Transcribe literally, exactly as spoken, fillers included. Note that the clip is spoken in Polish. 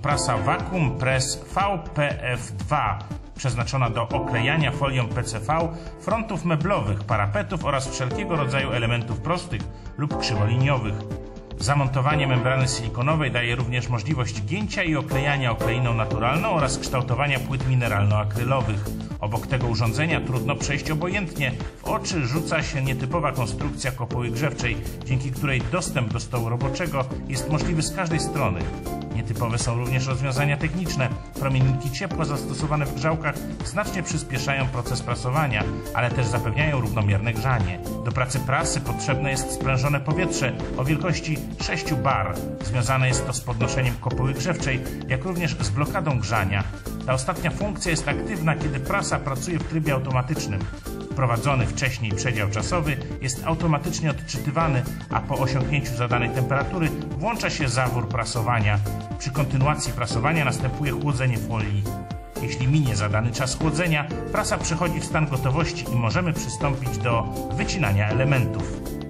prasa Vacuum Press V P F dwa, przeznaczona do oklejania folią P C V frontów meblowych, parapetów oraz wszelkiego rodzaju elementów prostych lub krzywoliniowych. Zamontowanie membrany silikonowej daje również możliwość gięcia i oklejania okleiną naturalną oraz kształtowania płyt mineralno-akrylowych. Obok tego urządzenia trudno przejść obojętnie. W oczy rzuca się nietypowa konstrukcja kopuły grzewczej, dzięki której dostęp do stołu roboczego jest możliwy z każdej strony. Nietypowe są również rozwiązania techniczne. Promienniki ciepła zastosowane w grzałkach znacznie przyspieszają proces prasowania, ale też zapewniają równomierne grzanie. Do pracy prasy potrzebne jest sprężone powietrze o wielkości sześciu bar. Związane jest to z podnoszeniem kopuły grzewczej, jak również z blokadą grzania. Ta ostatnia funkcja jest aktywna, kiedy prasa pracuje w trybie automatycznym. Wprowadzony wcześniej przedział czasowy jest automatycznie odczytywany, a po osiągnięciu zadanej temperatury włącza się zawór prasowania. Przy kontynuacji prasowania następuje chłodzenie folii. Jeśli minie zadany czas chłodzenia, prasa przechodzi w stan gotowości i możemy przystąpić do wycinania elementów.